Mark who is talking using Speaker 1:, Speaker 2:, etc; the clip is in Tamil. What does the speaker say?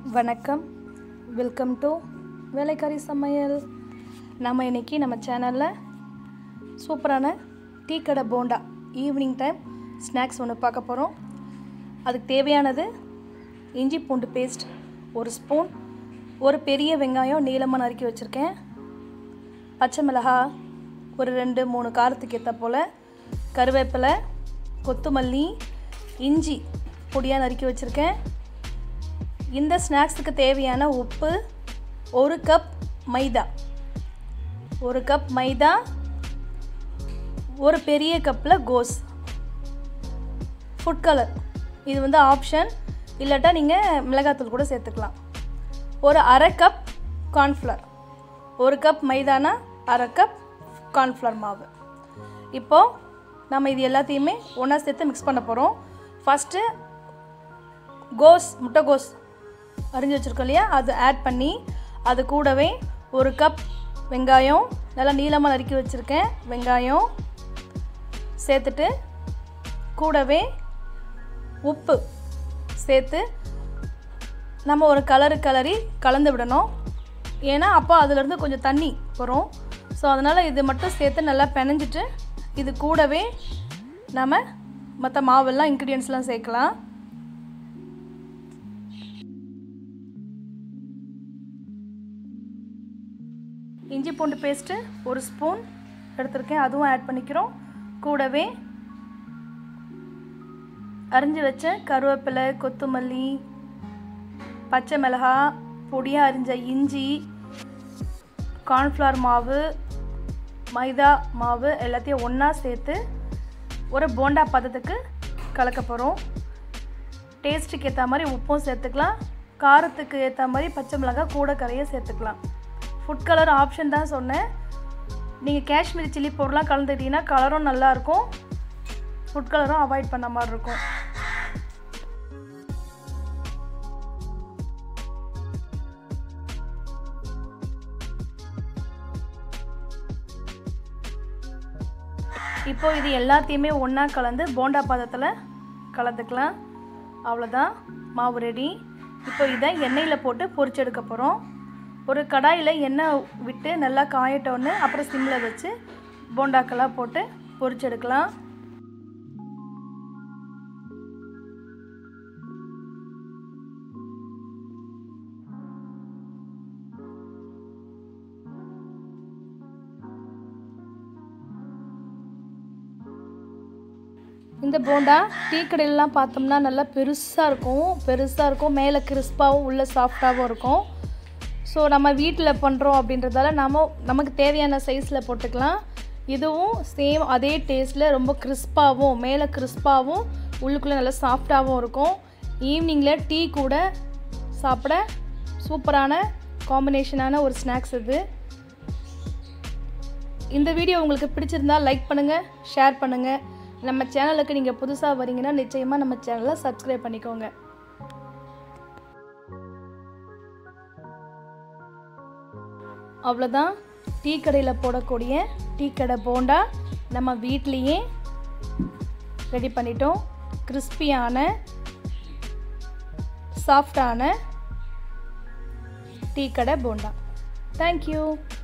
Speaker 1: வணக்கம், வெல்கம் டு வேலைக்காரி சமையல். நம்ம இன்றைக்கி நம்ம சேனலில் சூப்பரான டீ கடை போண்டா ஈவினிங் டைம் ஸ்நாக்ஸ் ஒன்று பார்க்க போகிறோம். அதுக்கு தேவையானது இஞ்சி பூண்டு பேஸ்ட் 1 ஸ்பூன், ஒரு பெரிய வெங்காயம் நீளமாக நறுக்கி வச்சுருக்கேன், பச்சை மிளகாய் ஒரு 2-3 காரத்துக்கு ஏற்ற போல், கருவேப்பிலை, கொத்தமல்லி, இஞ்சி பொடியாக நறுக்கி வச்சுருக்கேன். இந்த ஸ்நாக்ஸுக்கு தேவையான உப்பு, 1 கப் மைதா, 1 கப் மைதா, ஒரு பெரிய கப்பில் கோஸ், ஃபுட் கலர் இது வந்து ஆப்ஷன், இல்லாட்டா நீங்கள் மிளகாத்தூள் கூட சேர்த்துக்கலாம். ஒரு அரை கப் கார்ன்ஃப்ளவர், 1 கப் மைதானா அரை கப் கார்ன்ஃப்ளவர் மாவு. இப்போது நம்ம இது எல்லாத்தையுமே ஒன்றா சேர்த்து மிக்ஸ் பண்ண போகிறோம். ஃபஸ்ட்டு முட்டைகோஸ் அரிஞ்சு வச்சுருக்கோம் இல்லையா, அது ஆட் பண்ணி அது கூடவே 1 கப் வெங்காயம் நல்லா நீளமாக நறுக்கி வச்சுருக்கேன் வெங்காயம் சேர்த்துட்டு, கூடவே உப்பு சேர்த்து நம்ம ஒரு கலரி கலந்து விடணும். ஏன்னா அப்போ அதிலேருந்து கொஞ்சம் தண்ணி வரும். ஸோ அதனால் இது மட்டும் சேர்த்து நல்லா பிணைஞ்சிட்டு இது கூடவே நம்ம மற்ற மாவெல்லாம் இன்க்ரீடியன்ஸ்லாம் சேர்க்கலாம். இஞ்சி பூண்டு பேஸ்ட்டு 1 ஸ்பூன் எடுத்துருக்கேன், அதுவும் ஆட் பண்ணிக்கிறோம். கூடவே அரிஞ்சு வச்ச கருவேப்பிலை, கொத்தமல்லி, பச்சை மிளகாய், பொடியாக அரிஞ்ச இஞ்சி, கார்ன்ஃப்ளவர் மாவு, மைதா மாவு எல்லாத்தையும் ஒன்றா சேர்த்து ஒரு போண்டா பதத்துக்கு கலக்க போகிறோம். டேஸ்ட்டுக்கு ஏற்ற மாதிரி உப்பும் சேர்த்துக்கலாம், காரத்துக்கு ஏற்ற மாதிரி பச்சை மிளகாய் கூட கரையை சேர்த்துக்கலாம். ஃபுட் கலர் ஆப்ஷன் தான் சொன்னேன். நீங்கள் காஷ்மீரி சில்லி பவுடர்லாம் கலந்துக்கிட்டிங்கன்னா கலரும் நல்லாயிருக்கும், ஃபுட் கலரும் அவாய்ட் பண்ண மாதிரி இருக்கும். இப்போ இது எல்லாத்தையுமே ஒன்றா கலந்து போண்டா பாதத்தில் கலந்துக்கலாம். அவ்வளோதான், மாவு ரெடி. இப்போ இதை எண்ணெயில் போட்டு பொரிச்சு எடுக்க போகிறோம். ஒரு கடாயில் எண்ணெய் விட்டு நல்லா காயட்டோன்னு அப்புறம் சிம்மில் வச்சு போண்டாக்கெல்லாம் போட்டு பொரிச்சு எடுக்கலாம். இந்த போண்டா டீ கடையிலலாம் பார்த்தோம்னா நல்லா பெருசாக இருக்கும், மேலே கிறிஸ்பாகவும் உள்ளே சாஃப்டாகவும் இருக்கும். ஸோ நம்ம வீட்டில் பண்ணுறோம் அப்படின்றதால நமக்கு தேவையான சைஸில் போட்டுக்கலாம். இதுவும் சேம் அதே டேஸ்ட்டில் ரொம்ப கிறிஸ்பாகவும், மேலே கிறிஸ்பாகவும் உள்ளுக்குள்ளே நல்லா சாஃப்டாகவும் இருக்கும். ஈவினிங்கில் டீ கூட சாப்பிட சூப்பரான காம்பினேஷனான ஒரு ஸ்நாக்ஸ் இது. இந்த வீடியோ உங்களுக்கு பிடிச்சிருந்தால் லைக் பண்ணுங்கள், ஷேர் பண்ணுங்கள். நம்ம சேனலுக்கு நீங்கள் புதுசாக வரீங்கன்னா நிச்சயமாக நம்ம சேனலை சப்ஸ்கிரைப் பண்ணிக்கோங்க. அவ்வளோதான், டீ கடையில் போடக்கூடிய டீ கடை போண்டா நம்ம வீட்லேயே ரெடி பண்ணிட்டோம். கிறிஸ்பியான சாஃப்டான டீ கடை போண்டா. தேங்க்யூ.